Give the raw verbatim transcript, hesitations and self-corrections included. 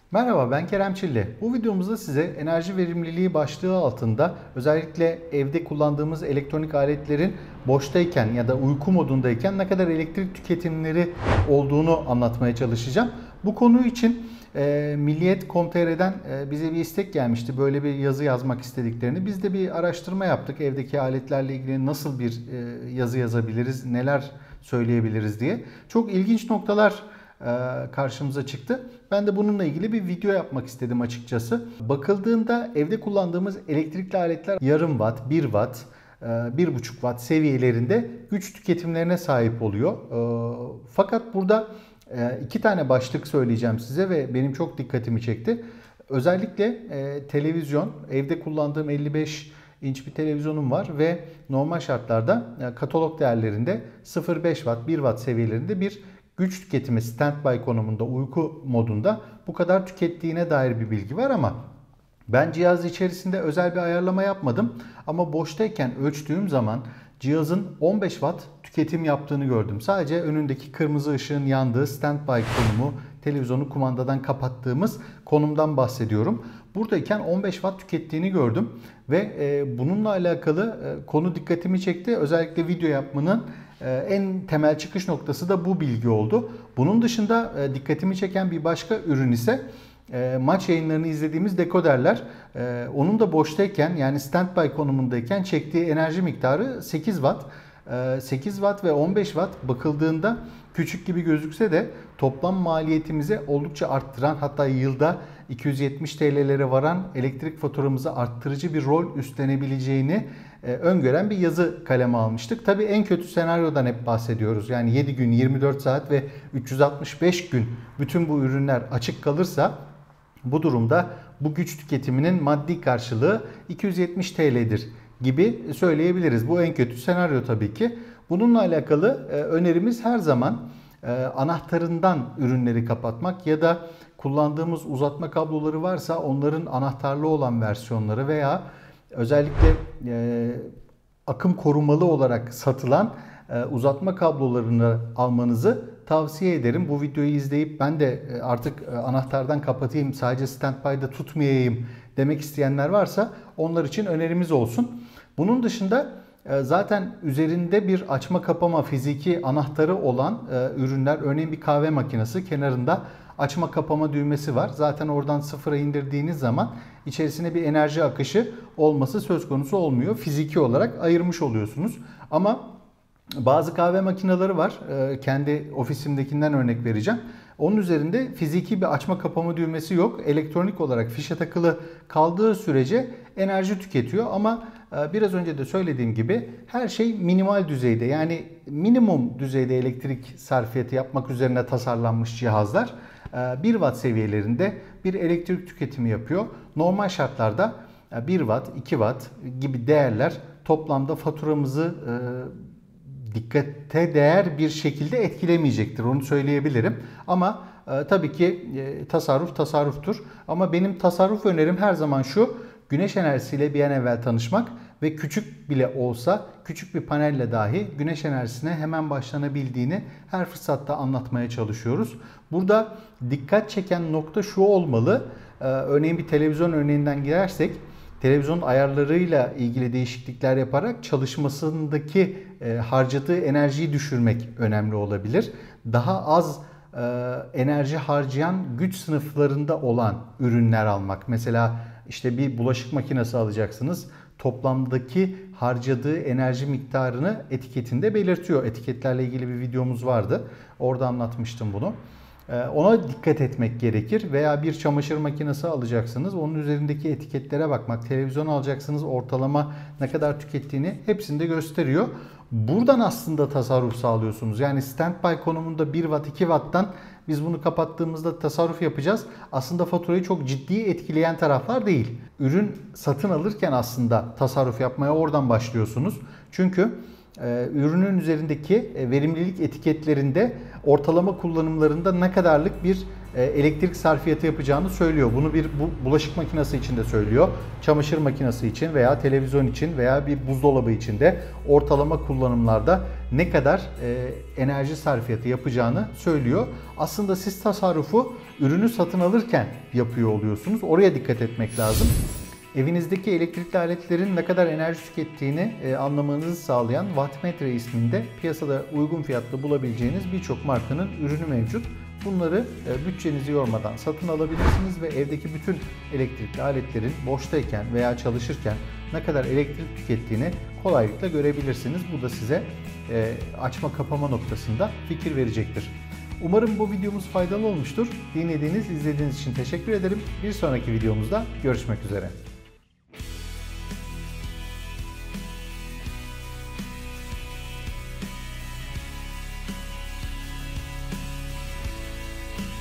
Merhaba, ben Kerem Çilli. Bu videomuzda size enerji verimliliği başlığı altında özellikle evde kullandığımız elektronik aletlerin boştayken ya da uyku modundayken ne kadar elektrik tüketimleri olduğunu anlatmaya çalışacağım. Bu konu için e, milliyet nokta com nokta tr'den e, bize bir istek gelmişti. Böyle bir yazı yazmak istediklerini. Biz de bir araştırma yaptık. Evdeki aletlerle ilgili nasıl bir e, yazı yazabiliriz, neler söyleyebiliriz diye. Çok ilginç noktalar karşımıza çıktı. Ben de bununla ilgili bir video yapmak istedim açıkçası. Bakıldığında evde kullandığımız elektrikli aletler yarım watt, bir watt, bir buçuk watt seviyelerinde güç tüketimlerine sahip oluyor. Fakat burada iki tane başlık söyleyeceğim size ve benim çok dikkatimi çekti. Özellikle televizyon, evde kullandığım elli beş inç bir televizyonum var ve normal şartlarda katalog değerlerinde sıfır virgül beş watt, bir watt seviyelerinde bir güç tüketimi standby konumunda, uyku modunda bu kadar tükettiğine dair bir bilgi var ama ben cihaz içerisinde özel bir ayarlama yapmadım. Ama boştayken ölçtüğüm zaman cihazın on beş watt tüketim yaptığını gördüm. Sadece önündeki kırmızı ışığın yandığı standby konumu, televizyonu kumandadan kapattığımız konumdan bahsediyorum. Buradayken on beş watt tükettiğini gördüm ve bununla alakalı konu dikkatimi çekti. Özellikle video yapmanın en temel çıkış noktası da bu bilgi oldu. Bunun dışında dikkatimi çeken bir başka ürün ise maç yayınlarını izlediğimiz dekoderler. Onun da boştayken, yani standby konumundayken çektiği enerji miktarı sekiz watt. sekiz watt ve on beş watt bakıldığında küçük gibi gözükse de toplam maliyetimizi oldukça arttıran, hatta yılda iki yüz yetmiş T L'lere varan elektrik faturamızı arttırıcı bir rol üstlenebileceğini öngören bir yazı kaleme almıştık. Tabii en kötü senaryodan hep bahsediyoruz. Yani yedi gün, yirmi dört saat ve üç yüz altmış beş gün bütün bu ürünler açık kalırsa bu durumda bu güç tüketiminin maddi karşılığı iki yüz yetmiş T L'dir gibi söyleyebiliriz. Bu en kötü senaryo tabii ki. Bununla alakalı önerimiz her zaman anahtarından ürünleri kapatmak ya da kullandığımız uzatma kabloları varsa onların anahtarlı olan versiyonları veya özellikle e, akım korumalı olarak satılan e, uzatma kablolarını almanızı tavsiye ederim. Bu videoyu izleyip ben de artık anahtardan kapatayım, sadece standby'da tutmayayım demek isteyenler varsa onlar için önerimiz olsun. Bunun dışında e, zaten üzerinde bir açma kapama fiziki anahtarı olan e, ürünler, örneğin bir kahve makinesi, kenarında açma kapama düğmesi var. Zaten oradan sıfıra indirdiğiniz zaman içerisine bir enerji akışı olması söz konusu olmuyor. Fiziki olarak ayırmış oluyorsunuz. Ama bazı kahve makineleri var. Kendi ofisimdekinden örnek vereceğim. Onun üzerinde fiziki bir açma kapama düğmesi yok. Elektronik olarak fişe takılı kaldığı sürece enerji tüketiyor. Ama biraz önce de söylediğim gibi her şey minimal düzeyde, yani minimum düzeyde elektrik sarfiyatı yapmak üzerine tasarlanmış cihazlar bir watt seviyelerinde bir elektrik tüketimi yapıyor. Normal şartlarda bir watt, iki watt gibi değerler toplamda faturamızı dikkate değer bir şekilde etkilemeyecektir. Onu söyleyebilirim. Ama e, tabii ki e, tasarruf tasarruftur. Ama benim tasarruf önerim her zaman şu: güneş enerjisiyle bir an evvel tanışmak ve küçük bile olsa, küçük bir panelle dahi güneş enerjisine hemen başlanabildiğini her fırsatta anlatmaya çalışıyoruz. Burada dikkat çeken nokta şu olmalı: e, örneğin bir televizyon örneğinden girersek, televizyon ayarlarıyla ilgili değişiklikler yaparak çalışmasındaki e, harcadığı enerjiyi düşürmek önemli olabilir. Daha az e, enerji harcayan güç sınıflarında olan ürünler almak. Mesela işte bir bulaşık makinesi alacaksınız. Toplamdaki harcadığı enerji miktarını etiketinde belirtiyor. Etiketlerle ilgili bir videomuz vardı. Orada anlatmıştım bunu. Ona dikkat etmek gerekir. Veya bir çamaşır makinesi alacaksınız, onun üzerindeki etiketlere bakmak. Televizyon alacaksınız, ortalama ne kadar tükettiğini hepsinde gösteriyor. Buradan aslında tasarruf sağlıyorsunuz. Yani standby konumunda bir watt, iki watt'tan biz bunu kapattığımızda tasarruf yapacağız. Aslında faturayı çok ciddi etkileyen taraflar değil. Ürün satın alırken aslında tasarruf yapmaya oradan başlıyorsunuz. Çünkü ürünün üzerindeki verimlilik etiketlerinde ortalama kullanımlarında ne kadarlık bir elektrik sarfiyatı yapacağını söylüyor. Bunu bir bulaşık makinesi için de söylüyor. Çamaşır makinesi için veya televizyon için veya bir buzdolabı için de ortalama kullanımlarda ne kadar enerji sarfiyatı yapacağını söylüyor. Aslında siz tasarrufu ürünü satın alırken yapıyor oluyorsunuz. Oraya dikkat etmek lazım. Evinizdeki elektrikli aletlerin ne kadar enerji tükettiğini e, anlamanızı sağlayan Wattmetre isminde piyasada uygun fiyatlı bulabileceğiniz birçok markanın ürünü mevcut. Bunları e, bütçenizi yormadan satın alabilirsiniz ve evdeki bütün elektrikli aletlerin boştayken veya çalışırken ne kadar elektrik tükettiğini kolaylıkla görebilirsiniz. Bu da size e, açma kapama noktasında fikir verecektir. Umarım bu videomuz faydalı olmuştur. Dinlediğiniz, izlediğiniz için teşekkür ederim. Bir sonraki videomuzda görüşmek üzere.